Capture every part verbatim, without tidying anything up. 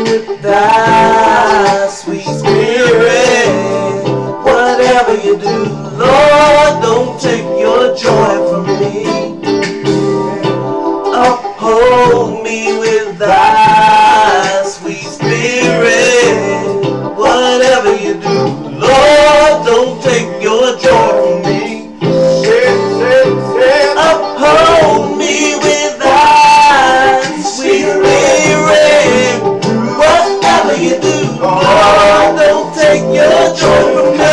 with thy sweet spirit. Whatever you do, Lord, don't take your joy from me. Uphold me with thy sweet spirit. Whatever you do, Lord, don't take your joy from me. Uphold me with thy sweet spirit. Whatever you do, Lord, don't take your joy from me.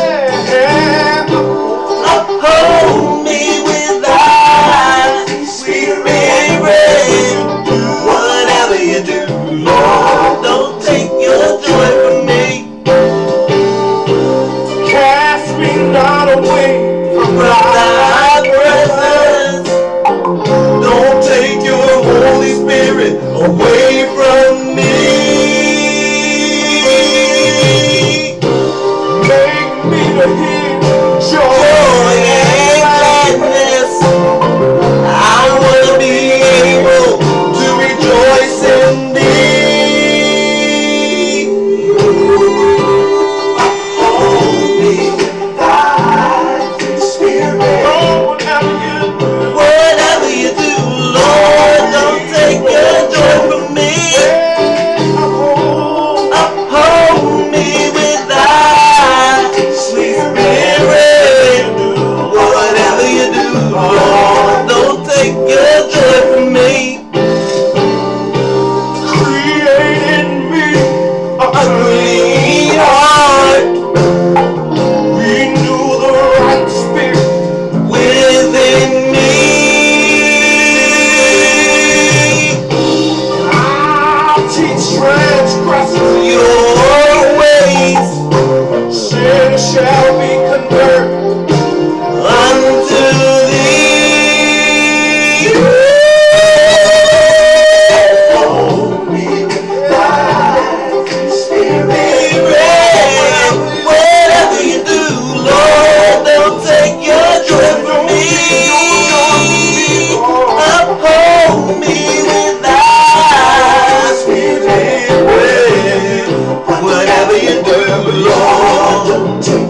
Uphold me with thy sweet spirit. Whatever you do, Lord, don't take your joy from me. Cast me not away from thy presence. Don't take your Holy Spirit away from me. Make me to hear joy and gladness. I want to be able to rejoice in thee. Uphold me with thy spirit. Whatever you do, Lord, don't take your joy from me. Uphold me with thy sweet spirit. Whatever you do, Lord, don't take your joy from me. Create in me a clean heart. Renew the right spirit within me. I'll teach transgressors your ways. Sin shall be converted unto thee. Hold me with thy spirit. Whatever you do, Lord, don't take your joy from me. Uphold me with thy spirit. Whatever you do, Lord, don't take